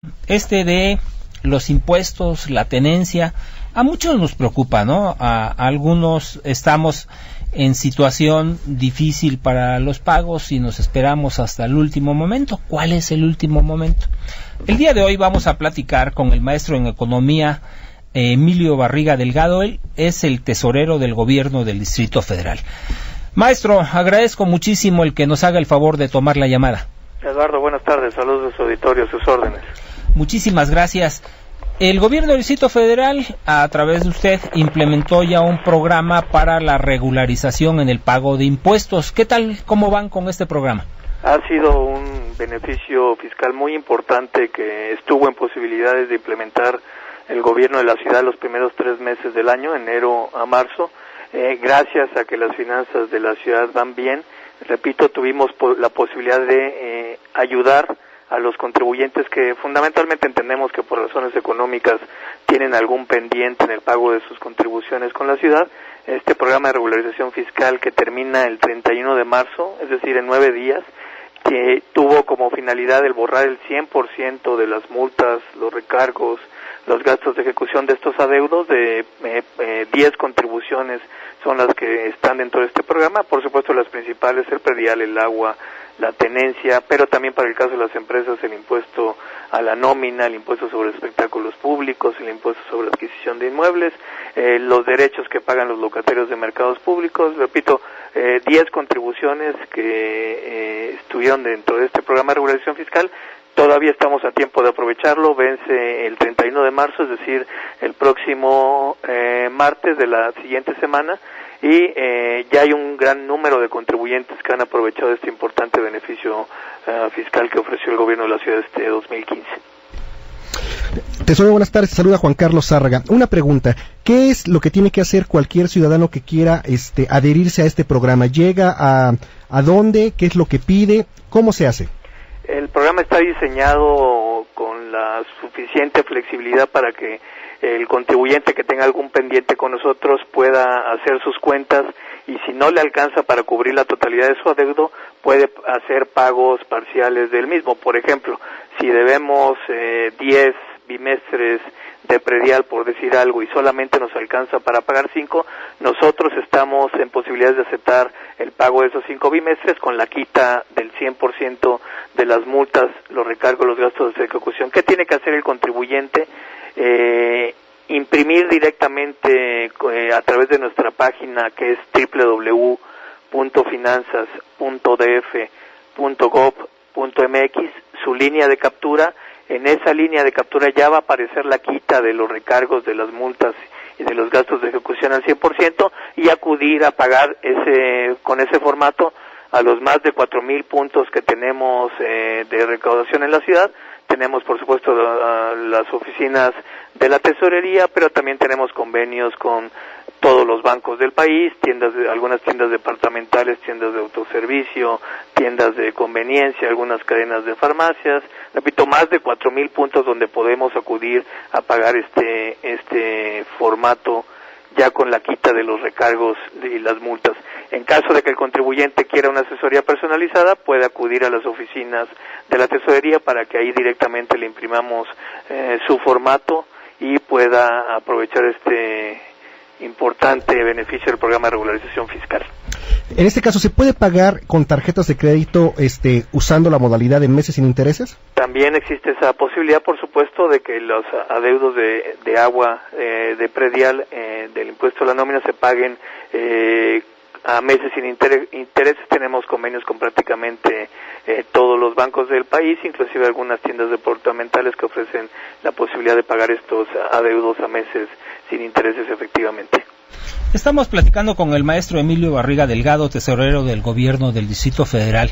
De los impuestos, la tenencia, a muchos nos preocupa, ¿no? A algunos estamos en situación difícil para los pagos y nos esperamos hasta el último momento. ¿Cuál es el último momento? El día de hoy vamos a platicar con el maestro en economía Emilio Barriga Delgado. Él es el tesorero del gobierno del Distrito Federal. Maestro, agradezco muchísimo el que nos haga el favor de tomar la llamada. Eduardo, buenas tardes, saludos de su auditorio, a sus órdenes. Muchísimas gracias. El gobierno del Distrito Federal, a través de usted, implementó ya un programa para la regularización en el pago de impuestos. ¿Qué tal, cómo van con este programa? Ha sido un beneficio fiscal muy importante que estuvo en posibilidades de implementar el gobierno de la ciudad los primeros 3 meses del año, enero a marzo, gracias a que las finanzas de la ciudad van bien. Repito, tuvimos la posibilidad de ayudar a los contribuyentes que fundamentalmente entendemos que por razones económicas tienen algún pendiente en el pago de sus contribuciones con la ciudad. Este programa de regularización fiscal que termina el 31 de marzo, es decir, en 9 días, que tuvo como finalidad el borrar el 100% de las multas, los recargos, los gastos de ejecución de estos adeudos. De 10 contribuciones son las que están dentro de este programa. Por supuesto, las principales, el predial, el agua, la tenencia, pero también para el caso de las empresas, el impuesto a la nómina, el impuesto sobre espectáculos públicos, el impuesto sobre adquisición de inmuebles, los derechos que pagan los locatarios de mercados públicos. Repito, 10 contribuciones que estuvieron dentro de este programa de regularización fiscal. Todavía estamos a tiempo de aprovecharlo, vence el 31 de marzo, es decir, el próximo martes de la siguiente semana, y ya hay un gran número de contribuyentes que han aprovechado este importante beneficio fiscal que ofreció el gobierno de la ciudad este 2015. Tesorero, buenas tardes, saluda Juan Carlos Zárraga. Una pregunta, ¿qué es lo que tiene que hacer cualquier ciudadano que quiera adherirse a este programa? ¿Llega a dónde? ¿Qué es lo que pide? ¿Cómo se hace? El programa está diseñado con la suficiente flexibilidad para que el contribuyente que tenga algún pendiente con nosotros pueda hacer sus cuentas, y si no le alcanza para cubrir la totalidad de su adeudo, puede hacer pagos parciales del mismo. Por ejemplo, si debemos 10 bimestres de predial, por decir algo, y solamente nos alcanza para pagar 5, nosotros estamos en posibilidades de aceptar el pago de esos 5 bimestres con la quita del 100% de las multas, los recargos, los gastos de ejecución. ¿Qué tiene que hacer el contribuyente? Imprimir directamente a través de nuestra página, que es www.finanzas.df.gov.mx, su línea de captura. En esa línea de captura ya va a aparecer la quita de los recargos, de las multas y de los gastos de ejecución al 100%, y acudir a pagar con ese formato a los más de 4,000 puntos que tenemos de recaudación en la ciudad. Tenemos, por supuesto, las oficinas de la tesorería, pero también tenemos convenios con todos los bancos del país, algunas tiendas departamentales, tiendas de autoservicio, tiendas de conveniencia, algunas cadenas de farmacias. Repito, más de 4,000 puntos donde podemos acudir a pagar este formato, ya con la quita de los recargos y las multas. En caso de que el contribuyente quiera una asesoría personalizada, puede acudir a las oficinas de la tesorería para que ahí directamente le imprimamos su formato y pueda aprovechar este importante beneficio del programa de regularización fiscal. En este caso, ¿se puede pagar con tarjetas de crédito usando la modalidad de meses sin intereses? También existe esa posibilidad, por supuesto, de que los adeudos de agua, de predial, del impuesto a la nómina se paguen a meses sin intereses. Tenemos convenios con prácticamente todos los bancos del país, inclusive algunas tiendas departamentales que ofrecen la posibilidad de pagar estos adeudos a meses sin intereses efectivamente. Estamos platicando con el maestro Emilio Barriga Delgado, tesorero del gobierno del Distrito Federal,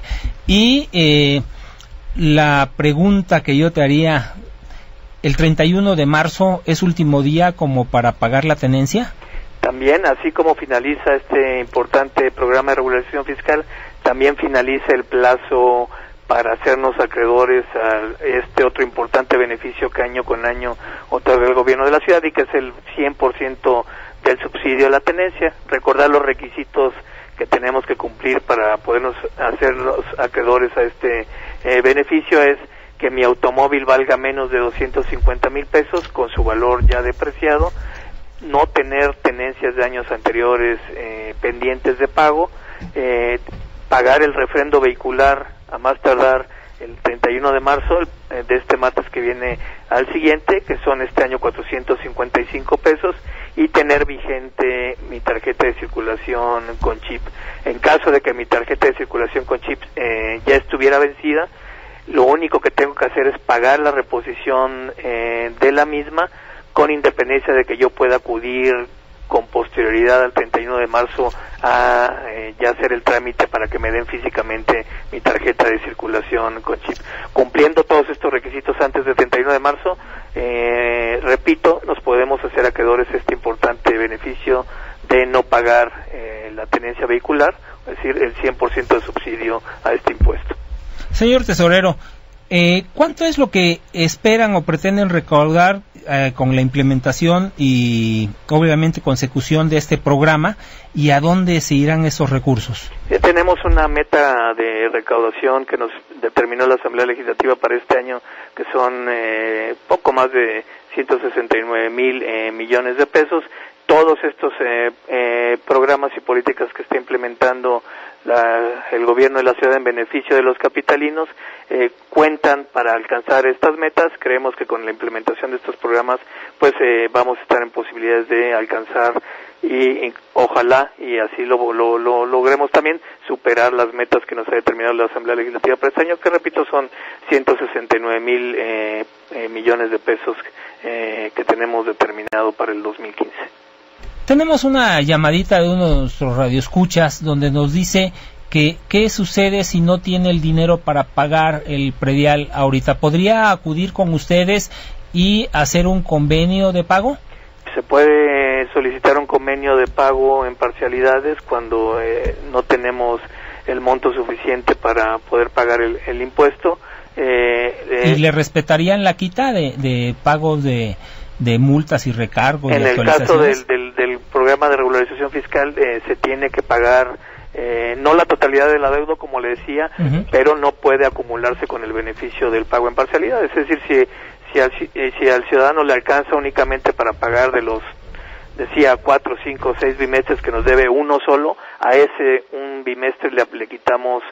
y la pregunta que yo te haría, ¿el 31 de marzo es último día como para pagar la tenencia? También, así como finaliza este importante programa de regularización fiscal, también finaliza el plazo para hacernos acreedores a este otro importante beneficio que año con año otorga el gobierno de la ciudad, y que es el 100% del subsidio a la tenencia. Recordar los requisitos que tenemos que cumplir para podernos hacer los acreedores a este beneficio es que mi automóvil valga menos de 250,000 pesos con su valor ya depreciado, no tener tenencias de años anteriores pendientes de pago, pagar el refrendo vehicular a más tardar el 31 de marzo de este martes que viene al siguiente, que son este año 455 pesos, y tener vigente mi tarjeta de circulación con chip. En caso de que mi tarjeta de circulación con chip ya estuviera vencida, lo único que tengo que hacer es pagar la reposición de la misma, con independencia de que yo pueda acudir con posterioridad al 31 de marzo a ya hacer el trámite para que me den físicamente mi tarjeta de circulación con chip. Cumpliendo todos estos requisitos antes del 31 de marzo, repito, nos podemos hacer acreedores este importante beneficio de no pagar la tenencia vehicular, es decir, el 100% de subsidio a este impuesto. Señor tesorero, ¿cuánto es lo que esperan o pretenden recaudar con la implementación y obviamente consecución de este programa, y a dónde se irán esos recursos? Tenemos una meta de recaudación que nos determinó la Asamblea Legislativa para este año, que son poco más de 169,000 millones de pesos. Todos estos programas y políticas que está implementando el gobierno de la ciudad en beneficio de los capitalinos cuentan para alcanzar estas metas. Creemos que con la implementación de estos programas pues vamos a estar en posibilidades de alcanzar y ojalá y así lo logremos también superar las metas que nos ha determinado la Asamblea Legislativa para este año, que repito son 169,000 millones de pesos que tenemos determinado para el 2015. Tenemos una llamadita de uno de nuestros radioescuchas donde nos dice que qué sucede si no tiene el dinero para pagar el predial ahorita. ¿Podría acudir con ustedes y hacer un convenio de pago? Se puede solicitar un convenio de pago en parcialidades cuando no tenemos el monto suficiente para poder pagar el impuesto. ¿Y le respetarían la quita de pagos de multas y recargos? En el caso del programa de regularización fiscal se tiene que pagar no la totalidad del adeudo, como le decía, pero no puede acumularse con el beneficio del pago en parcialidad. Es decir, si al ciudadano le alcanza únicamente para pagar de los, decía, 4, 5, 6 bimestres que nos debe uno solo, a ese un bimestre le quitamos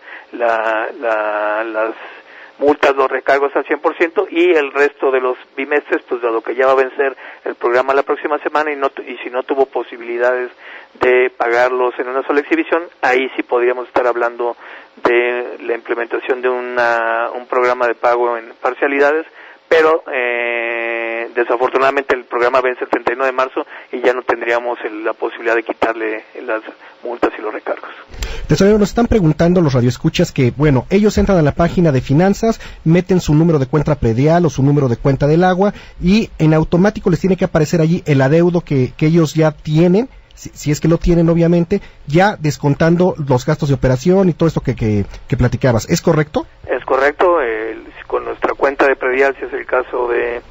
las multas, los recargos al 100%, y el resto de los bimestres, pues dado que ya va a vencer el programa la próxima semana y si no tuvo posibilidades de pagarlos en una sola exhibición, ahí sí podríamos estar hablando de la implementación de un programa de pago en parcialidades, pero desafortunadamente el programa vence el 31 de marzo y ya no tendríamos la posibilidad de quitarle las multas y los recargos. Tesorero, nos están preguntando los radioescuchas que, bueno, ellos entran a la página de finanzas, meten su número de cuenta predial o su número de cuenta del agua y en automático les tiene que aparecer allí el adeudo que ellos ya tienen, si es que lo tienen obviamente, ya descontando los gastos de operación y todo esto que platicabas. ¿Es correcto? Es correcto, con nuestra cuenta de predial, si es el caso de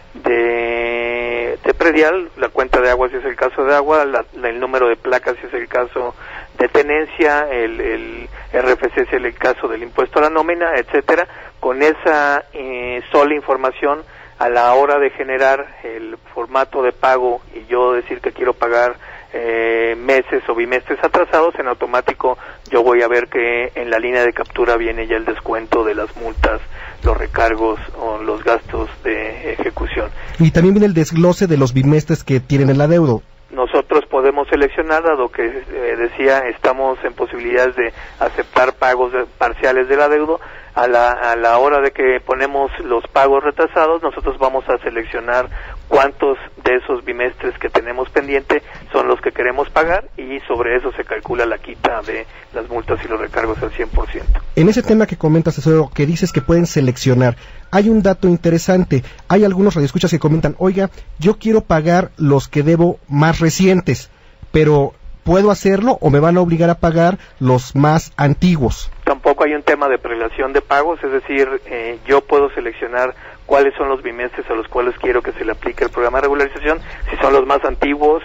predial, la cuenta de agua si es el caso de agua, el número de placas si es el caso de tenencia, el RFC si es el caso del impuesto a la nómina, etcétera. Con esa sola información, a la hora de generar el formato de pago y yo decir que quiero pagar meses o bimestres atrasados, en automático yo voy a ver que en la línea de captura viene ya el descuento de las multas, los recargos o los gastos de ejecución. Y también viene el desglose de los bimestres que tienen el adeudo. Nosotros podemos seleccionar, dado que decía, estamos en posibilidades de aceptar pagos parciales del adeudo. A la hora de que ponemos los pagos retrasados, nosotros vamos a seleccionar cuántos de esos bimestres que tenemos pendiente son los que queremos pagar y sobre eso se calcula la quita de las multas y los recargos al 100%. En ese tema que comentas, tesorero, que dices que pueden seleccionar, hay un dato interesante. Hay algunos radioescuchas que comentan, oiga, yo quiero pagar los que debo más recientes, pero ¿puedo hacerlo o me van a obligar a pagar los más antiguos? Tampoco hay un tema de prelación de pagos, es decir, yo puedo seleccionar cuáles son los bimestres a los cuales quiero que se le aplique el programa de regularización, si son los más antiguos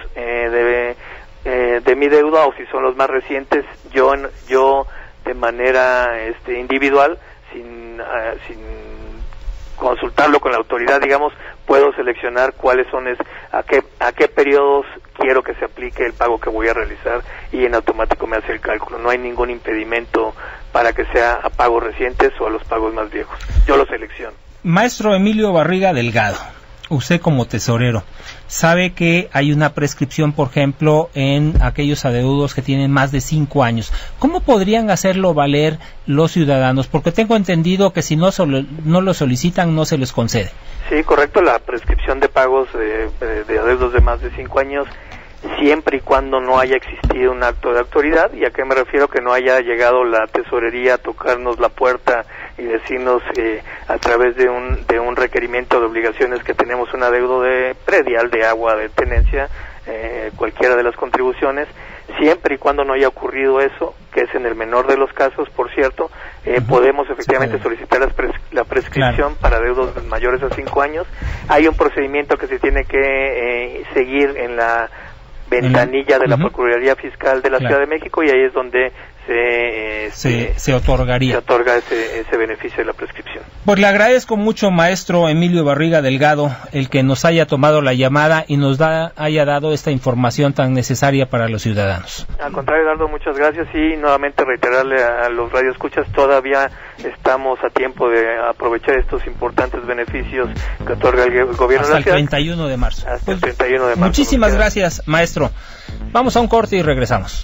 de mi deuda o si son los más recientes. Yo de manera individual, sin consultarlo con la autoridad, digamos, puedo seleccionar cuáles son, a qué periodos quiero que se aplique el pago que voy a realizar, y en automático me hace el cálculo. No hay ningún impedimento para que sea a pagos recientes o a los pagos más viejos. Yo lo selecciono. Maestro Emilio Barriga Delgado, usted como tesorero, sabe que hay una prescripción, por ejemplo, en aquellos adeudos que tienen más de 5 años. ¿Cómo podrían hacerlo valer los ciudadanos? Porque tengo entendido que si no lo solicitan, no se les concede. Sí, correcto. La prescripción de pagos de adeudos de más de 5 años, siempre y cuando no haya existido un acto de autoridad. ¿Y a qué me refiero? Que no haya llegado la tesorería a tocarnos la puerta y decirnos a través de un requerimiento de obligaciones que tenemos un adeudo de predial, de agua, de tenencia, cualquiera de las contribuciones. Siempre y cuando no haya ocurrido eso, que es en el menor de los casos, por cierto, podemos efectivamente solicitar la prescripción para adeudos mayores a 5 años. Hay un procedimiento que se tiene que seguir en la ventanilla de la Procuraduría Fiscal de la Ciudad de México, y ahí es donde se otorga ese beneficio de la prescripción. Pues le agradezco mucho, maestro Emilio Barriga Delgado, el que nos haya tomado la llamada y haya dado esta información tan necesaria para los ciudadanos. Al contrario, Eduardo, muchas gracias, y nuevamente reiterarle a los radioescuchas, todavía estamos a tiempo de aprovechar estos importantes beneficios que otorga el gobierno de la ciudad. Hasta el 31 de marzo. Hasta el 31 de marzo. Muchísimas gracias, maestro. Vamos a un corte y regresamos.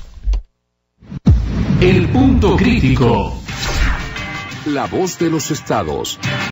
El punto crítico. La voz de los estados.